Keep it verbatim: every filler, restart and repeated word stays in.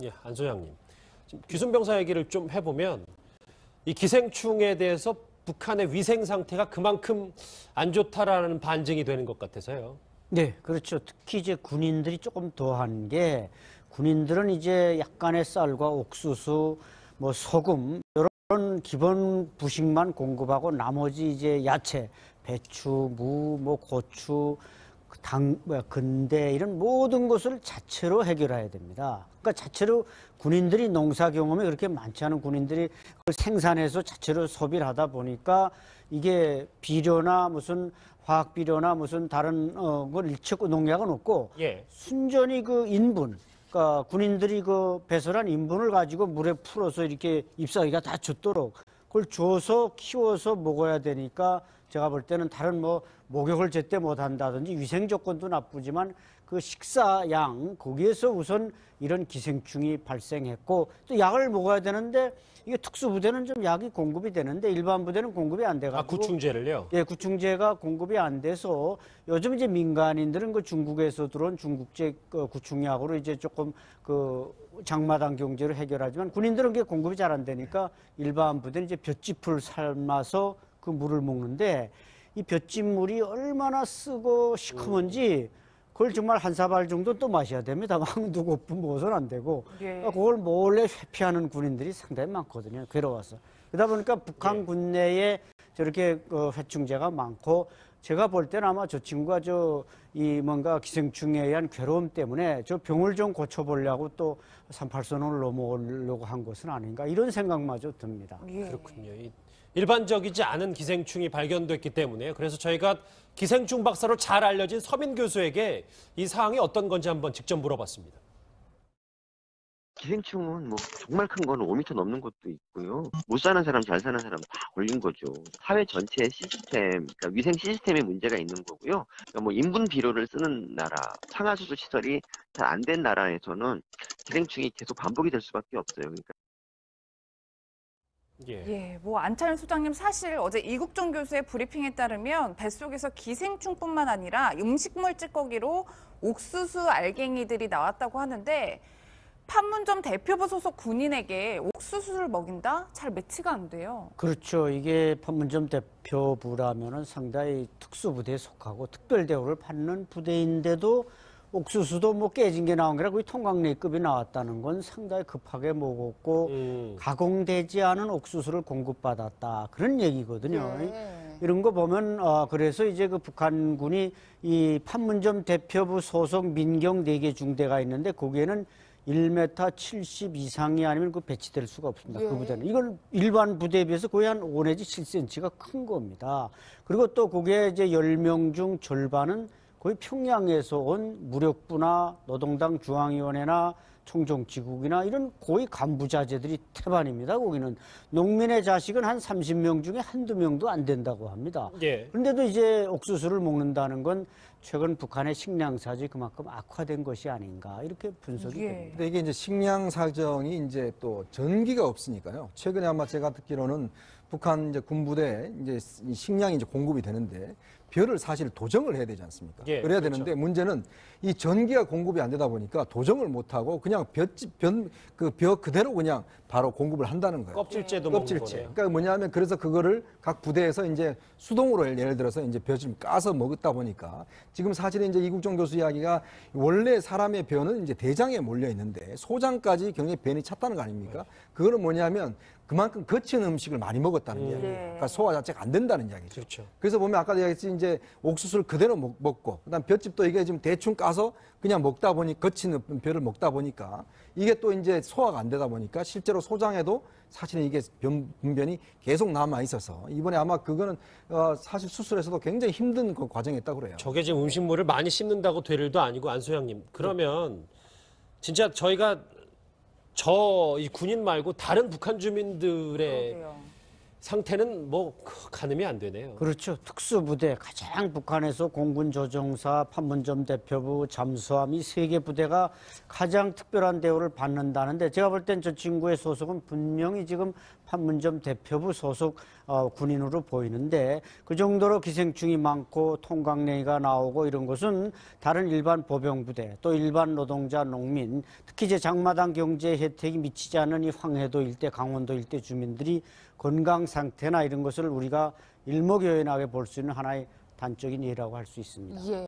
예, 안 소장님. 지금 귀순병사 얘기를 좀 해보면 이 기생충에 대해서 북한의 위생 상태가 그만큼 안 좋다라는 반증이 되는 것 같아서요. 네, 그렇죠. 특히 이제 군인들이 조금 더한 게 군인들은 이제 약간의 쌀과 옥수수, 뭐 소금 이런 기본 부식만 공급하고 나머지 이제 야채, 배추, 무, 뭐 고추, 당, 뭐야, 근대 이런 모든 것을 자체로 해결해야 됩니다. 그러니까 자체로 군인들이 농사 경험이 그렇게 많지 않은 군인들이 그걸 생산해서 자체로 소비를 하다 보니까 이게 비료나 무슨 화학 비료나 무슨 다른 어, 걸 일체고 농약은 없고 예. 순전히 그 인분, 그러니까 군인들이 그 배설한 인분을 가지고 물에 풀어서 이렇게 잎사귀가 다 젖도록 그걸 줘서 키워서 먹어야 되니까 제가 볼 때는 다른 뭐 목욕을 제때 못한다든지 위생 조건도 나쁘지만 그 식사양 거기에서 우선 이런 기생충이 발생했고 또 약을 먹어야 되는데 이게 특수부대는 좀 약이 공급이 되는데 일반 부대는 공급이 안 돼가지고 아, 구충제를요? 예, 구충제가 공급이 안 돼서 요즘 이제 민간인들은 그 중국에서 들어온 중국제 그 구충약으로 이제 조금 그 장마당 경제로 해결하지만 군인들은 그게 공급이 잘 안 되니까 일반 부대는 이제 볏짚을 삶아서 그 물을 먹는데 이 볏짚물이 얼마나 쓰고 시커먼지 그걸 정말 한 사발 정도 또 마셔야 됩니다. 막 누구 먹어서는 안 되고 예. 그걸 몰래 회피하는 군인들이 상당히 많거든요. 괴로워서. 그러다 보니까 북한 군내에 저렇게 회충제가 많고 제가 볼 때는 아마 저 친구가 저 이 뭔가 기생충에 의한 괴로움 때문에 저 병을 좀 고쳐보려고 또 삼팔선을 넘어오려고 한 것은 아닌가 이런 생각마저 듭니다. 예. 그렇군요. 이 일반적이지 않은 기생충이 발견됐기 때문에 그래서 저희가 기생충 박사로 잘 알려진 서민 교수에게 이 사항이 어떤 건지 한번 직접 물어봤습니다. 기생충은 뭐 정말 큰 거는 오 미터 넘는 것도 있고요. 못 사는 사람, 잘 사는 사람 다 걸린 거죠. 사회 전체의 시스템, 그러니까 위생 시스템에 문제가 있는 거고요. 그러니까 뭐 인분 비료를 쓰는 나라, 상하수도 시설이 잘 안 된 나라에서는 기생충이 계속 반복이 될 수밖에 없어요. 그러니까. 예. 예, 뭐 안찬일 소장님 사실 어제 이국종 교수의 브리핑에 따르면 뱃속에서 기생충뿐만 아니라 음식물 찌꺼기로 옥수수 알갱이들이 나왔다고 하는데 판문점 대표부 소속 군인에게 옥수수를 먹인다? 잘 매치가 안 돼요. 그렇죠. 이게 판문점 대표부라면은 상당히 특수부대에 속하고 특별대우를 받는 부대인데도 옥수수도 뭐 깨진 게 나온 게 아니라 거의 통광내급이 나왔다는 건 상당히 급하게 먹었고 음. 가공되지 않은 옥수수를 공급받았다. 그런 얘기거든요. 네. 이런 거 보면 어 그래서 이제 그 북한군이 이 판문점 대표부 소속 민경 네 개 중대가 있는데 거기에는 일 미터 칠십 이상이 아니면 그 배치될 수가 없습니다. 예. 그 부대는. 이건 일반 부대에 비해서 거의 한 오 내지 칠 센티미터가 큰 겁니다. 그리고 또 그게 이제 열 명 중 절반은 거의 평양에서 온 무력부나 노동당 중앙위원회나 총정치국이나 이런 고위 간부자재들이 태반입니다. 거기는 농민의 자식은 한 삼십 명 중에 한두 명도 안 된다고 합니다. 예. 그런데도 이제 옥수수를 먹는다는 건 최근 북한의 식량 사정이 그만큼 악화된 것이 아닌가 이렇게 분석이 예. 됩니다. 근데 이게 이제 식량 사정이 이제 또 전기가 없으니까요. 최근에 아마 제가 듣기로는 북한 이제 군부대에 이제 식량이 이제 공급이 되는데 벼를 사실 도정을 해야 되지 않습니까? 예, 그래야 그렇죠. 되는데 문제는 이 전기가 공급이 안 되다 보니까 도정을 못 하고 그냥 벼집 벼그벼 그대로 그냥 바로 공급을 한다는 거예요. 껍질째도 먹는 껍질째. 거네요. 그러니까 뭐냐면 그래서 그거를 각 부대에서 이제 수동으로 예를 들어서 이제 벼 좀 까서 먹었다 보니까 지금 사실은 이제 이국종 교수 이야기가 원래 사람의 벼는 이제 대장에 몰려 있는데 소장까지 굉장히 변이 찼다는 거 아닙니까? 그거는 뭐냐면 그만큼 거친 음식을 많이 먹었다는 음. 이야기예요. 예. 그러니까 소화 자체가 안 된다는 이야기죠. 그렇죠. 그래서 보면 아까 얘기했지 이제 옥수수를 그대로 먹, 먹고 그다음 볏짚도 이게 지금 대충 까서 그냥 먹다 보니 거친 벼를 먹다 보니까 이게 또 이제 소화가 안 되다 보니까 실제로 소장에도 사실은 이게 변, 분변이 계속 남아 있어서 이번에 아마 그거는 어, 사실 수술에서도 굉장히 힘든 그 과정이었다고 그래요. 저게 지금 음식물을 많이 씹는다고 될 일도 아니고 안 소장님. 그러면 진짜 저희가 저 이 군인 말고 다른 북한 주민들의 그러게요. 상태는 뭐 가늠이 안 되네요. 그렇죠. 특수부대 가장 북한에서 공군조종사, 판문점 대표부, 잠수함 이 세 개 부대가 가장 특별한 대우를 받는다는데 제가 볼 땐 저 친구의 소속은 분명히 지금 판문점 대표부 소속 어, 군인으로 보이는데 그 정도로 기생충이 많고 통광냉이가 나오고 이런 것은 다른 일반 보병부대 또 일반 노동자 농민 특히 이제 장마당 경제 혜택이 미치지 않은 이 황해도 일대 강원도 일대 주민들이 건강 상태나 이런 것을 우리가 일목요연하게 볼 수 있는 하나의 단적인 예라고 할 수 있습니다. 예.